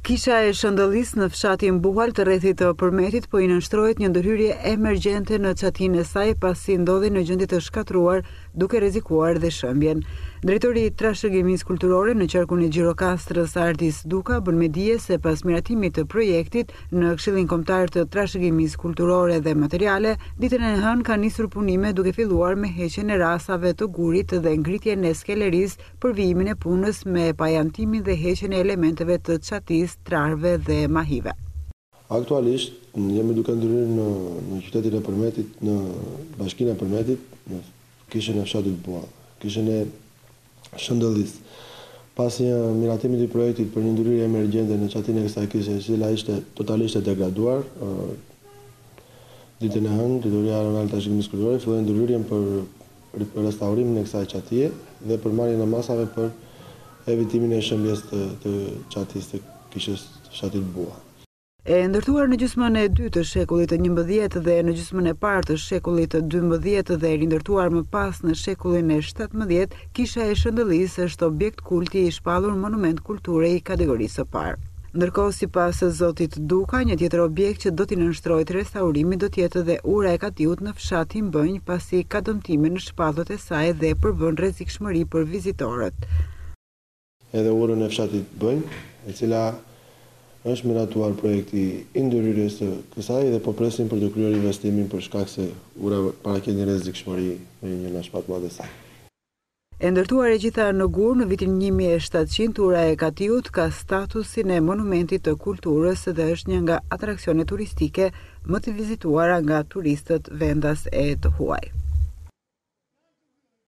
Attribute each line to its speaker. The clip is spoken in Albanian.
Speaker 1: Kisha e Shëndëllis në fshatin Buhal të rrethit të Përmetit po i nënshtrohet një ndërhyrje emergjente në çatinë e saj pasi ndodhi në gjendje të shkatruar duke rrezikuar dhe shëmbjen. Drejtori i trashëgimisë kulturore në qarkun e Gjirokastrës Ardis Duka bën me dije se pas miratimit të projektit në Këshillin Kombëtar të Trashëgimisë Kulturore dhe Materiale, ditën e hënë ka nisur punime duke filluar me heqjen e rasave të gurit dhe ngritjen e skelerisë për vijimin e punës me pajantimin dhe heqjen e elementeve të çatisë, trarve dhe mahive.
Speaker 2: Aktualisht jemi duke ndryrë në qytetin e Përmetit, në bashkinë e Përmetit, në kishën e fshatit Buhall, kishën e Shëndëllis. Pas një miratimi të projektit për një ndryrje emergjente në çatinë e kësaj kishe, e cila ishte totalisht e degraduar, ditën e hënë, Drejtoria Rajonale të Trashëgimisë Kulturore filloi ndryrjen për restaurimin e kësaj çatie dhe për marrjen e masave për evitimin e shëmbjes të çatisë të kishës fshatit Buhall.
Speaker 1: E ndërtuar në gjysmën e dytë të shekullit të 11 dhe në gjysmën e parë të shekullit të 12 dhe rindërtuar më pas në shekullin e 17, kisha e Shëndëllisë është objekt kulti i shpallur monument kulture i kategorisë së parë. Ndërkohë, sipas zotit Duka, një tjetër objekt që do t'i nënshtrohet restaurimit do t'jetë dhe ura e Katiut në fshatin Bënj, pasi ka dëmtime në shpallët e saj dhe përbën rrezikshmëri për vizitorët.
Speaker 2: Edhe urën e fshatit Bënj, e cila është miratuar projekti i ndërhyrjes së kësaj dhe po presim për të kryer investimin për shkak se ura paraqitet një rrezikshmëri në një nga shpatullat e saj.
Speaker 1: E ndërtuar e gjitha në gur në vitin 1700, ura e Katiut ka statusin e monumentit të kulturës dhe është një nga atraksionet turistike më të vizituara nga turistët vendas e të huaj.